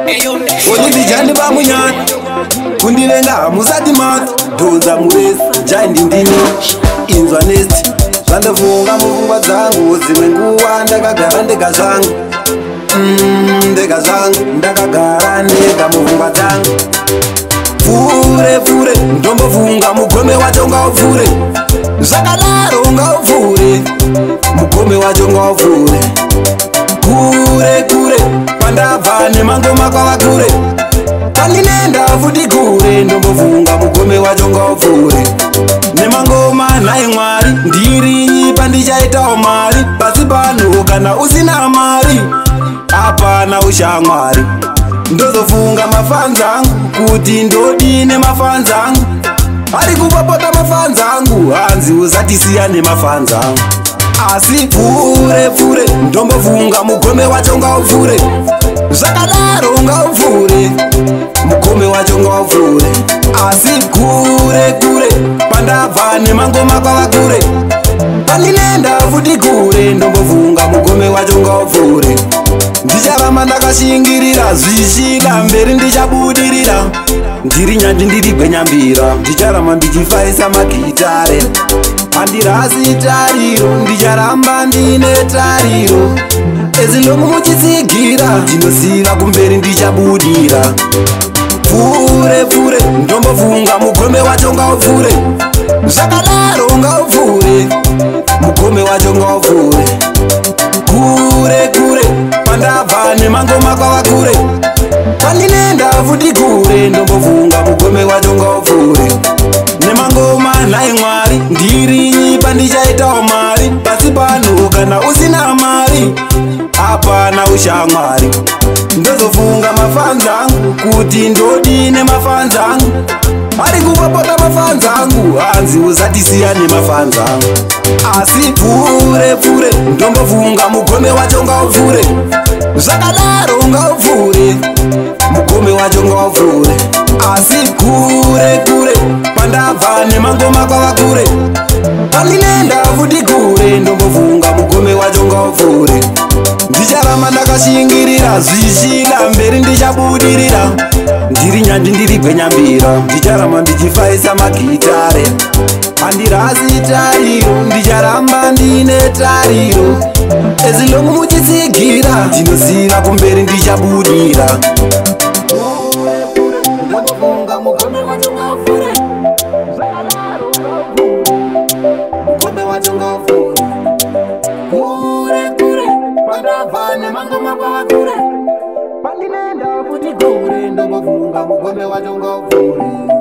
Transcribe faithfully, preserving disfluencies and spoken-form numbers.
Olivijani bamunyani kundivenga musati mati donza muresi jaindindini inzwa nesti zvandafunga mupfungwa dzangu dzimwe nguva ndakagara ndega zvangu ndega zvangu ndakagara ndega mupfungwa dzangu pfure pfure ndombofunga mugome wacho ngaupfure zvakadaro ngaupfure mugome wacho ngaupfure kure kure pandabva nemangoma kwava kure pandinenda futi kure ndombofunga mugome wacho ngaupfure nemangoma nhaye mwari ndirinyi pandichaitawo mari pasi pano kana usina mari hapana ushamwari ndozofunga mafanza angu kuti ndodine mafanza angu ari kupopota mafanza angu hanzi usatisiya nemafanza angu asi pfure pfure ndombofunga mugome wacho ngaupfure zvakadaro ngaupfure mugome wacho ngaupfure asi kure kure pandabva nemangoma kwava kure pandinenda futi kure ndombofunga mugome wacho ngaupfure ndicharamba ndakashingirira zvisvika mberi ndichabudirira ndiri nyanji ndiri gwenyambira ndicharamba ndichifaisa magitare handirasi tariro ndicharamba ndine tariro ezilongu muchitsigira ndinoziva kumberi ndichabudira pfure pfure ndombofunga mugome wacho ngaupfure zvakadaro ngaupfure mugome wacho ngaupfure kure kure pandabva nemangoma kwava kure pandinenda futi kure ndombofunga mugome wacho ngaupfure nemangoma nhaye mwari ndirinyi pandichaitawo mari pasi pano kana usina mari hapana ushamwari ndozofunga mafanza angu kuti ndodine mafanza angu ari kupopota mafanza angu hanzi usatisiya nemafanza angu asi pfure pfure ndombofunga mugome wacho ngaupfure zvakadaro ngaupfure mugome wacho ngaupfure asi kure kure pandabva nemangoma kwava kure pandinenda futi kure ndombofunga mugome wacho ngaupfure ndicharamba ndakashingirira zvisvika mberi ndichabudirira ndiri nyanji ndiri gwenyambira ndicharamba ndichifaisa magitare handirasi tariro ndicharamba ndine tariro ezilongu muchitsigira ndinoziva kumberi ndichabudira pandinenda futi kure ndombofunga mugome wacho ngaupfure